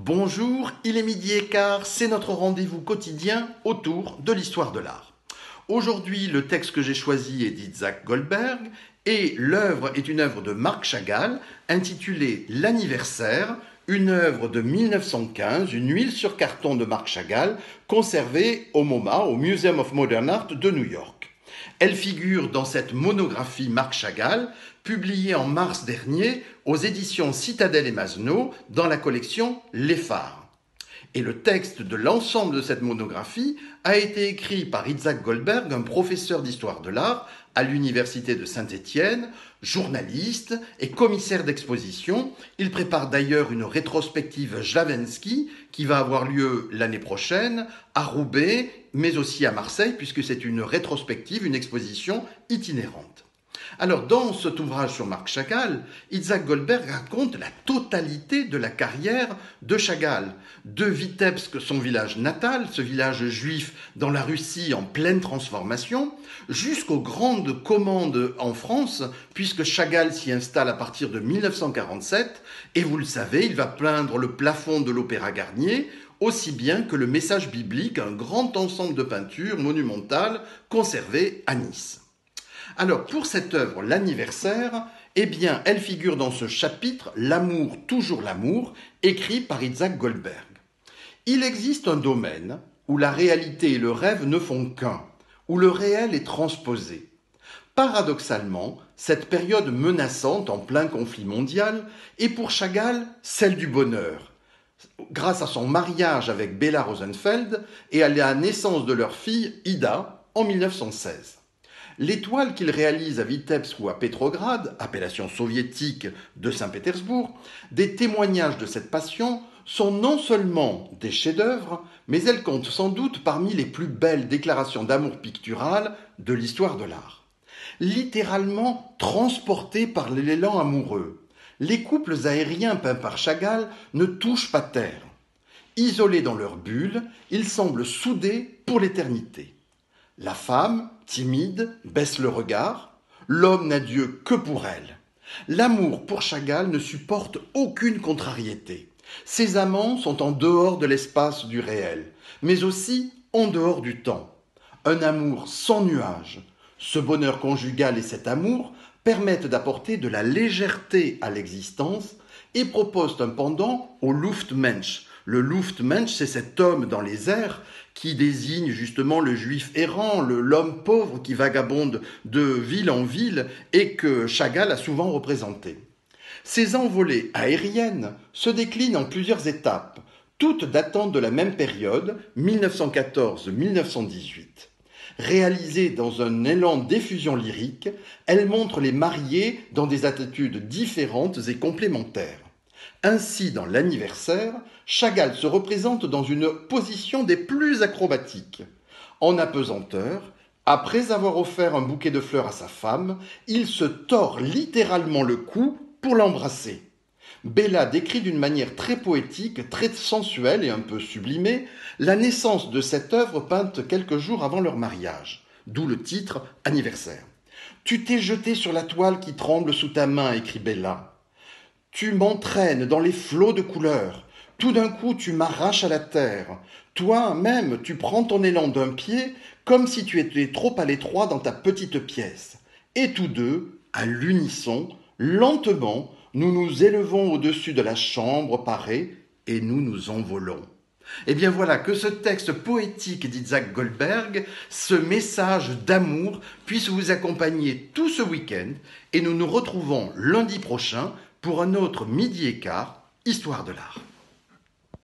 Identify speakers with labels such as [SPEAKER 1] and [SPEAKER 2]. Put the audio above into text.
[SPEAKER 1] Bonjour, il est 12h15, c'est notre rendez-vous quotidien autour de l'histoire de l'art. Aujourd'hui, le texte que j'ai choisi est d'Isaac Goldberg et l'œuvre est une œuvre de Marc Chagall intitulée L'anniversaire, une œuvre de 1915, une huile sur carton de Marc Chagall conservée au MoMA, au Museum of Modern Art de New York. Elle figure dans cette monographie Marc Chagall, publiée en mars dernier aux éditions Citadel et Masneau dans la collection Les Phares. Et le texte de l'ensemble de cette monographie a été écrit par Isaac Goldberg, un professeur d'histoire de l'art à l'université de Saint-Étienne, journaliste et commissaire d'exposition. Il prépare d'ailleurs une rétrospective Jawlensky qui va avoir lieu l'année prochaine à Roubaix, mais aussi à Marseille, puisque c'est une rétrospective, une exposition itinérante. Alors, dans cet ouvrage sur Marc Chagall, Isaac Goldberg raconte la totalité de la carrière de Chagall, de Vitebsk, son village natal, ce village juif dans la Russie en pleine transformation, jusqu'aux grandes commandes en France, puisque Chagall s'y installe à partir de 1947, et vous le savez, il va peindre le plafond de l'Opéra Garnier, aussi bien que le Message biblique, un grand ensemble de peintures monumentales conservées à Nice. Alors, pour cette œuvre, l'anniversaire, eh bien, elle figure dans ce chapitre « L'amour, toujours l'amour », écrit par Isaac Goldberg. Il existe un domaine où la réalité et le rêve ne font qu'un, où le réel est transposé. Paradoxalement, cette période menaçante en plein conflit mondial est pour Chagall celle du bonheur, grâce à son mariage avec Bella Rosenfeld et à la naissance de leur fille Ida en 1916. Les toiles qu'il réalise à Vitebsk ou à Petrograd, appellation soviétique de Saint-Pétersbourg, des témoignages de cette passion sont non seulement des chefs-d'œuvre, mais elles comptent sans doute parmi les plus belles déclarations d'amour pictural de l'histoire de l'art. Littéralement transportés par l'élan amoureux, les couples aériens peints par Chagall ne touchent pas terre. Isolés dans leur bulle, ils semblent soudés pour l'éternité. La femme, timide, baisse le regard. L'homme n'a Dieu que pour elle. L'amour pour Chagall ne supporte aucune contrariété. Ses amants sont en dehors de l'espace du réel, mais aussi en dehors du temps. Un amour sans nuages. Ce bonheur conjugal et cet amour permettent d'apporter de la légèreté à l'existence et proposent un pendant au Luftmensch. Le Luftmensch, c'est cet homme dans les airs qui désigne justement le juif errant, l'homme pauvre qui vagabonde de ville en ville et que Chagall a souvent représenté. Ces envolées aériennes se déclinent en plusieurs étapes, toutes datant de la même période, 1914-1918. Réalisées dans un élan d'effusion lyrique, elles montrent les mariés dans des attitudes différentes et complémentaires. Ainsi, dans l'anniversaire, Chagall se représente dans une position des plus acrobatiques. En apesanteur, après avoir offert un bouquet de fleurs à sa femme, il se tord littéralement le cou pour l'embrasser. Bella décrit d'une manière très poétique, très sensuelle et un peu sublimée la naissance de cette œuvre peinte quelques jours avant leur mariage, d'où le titre « Anniversaire ». « Tu t'es jeté sur la toile qui tremble sous ta main », écrit Bella. « Tu m'entraînes dans les flots de couleurs. Tout d'un coup, tu m'arraches à la terre. Toi-même, tu prends ton élan d'un pied comme si tu étais trop à l'étroit dans ta petite pièce. Et tous deux, à l'unisson, lentement, nous nous élevons au-dessus de la chambre parée et nous nous envolons. » Eh bien voilà, que ce texte poétique d'Isaac Goldberg, ce message d'amour, puisse vous accompagner tout ce week-end et nous nous retrouvons lundi prochain pour un autre 12h15, Histoire de l'art.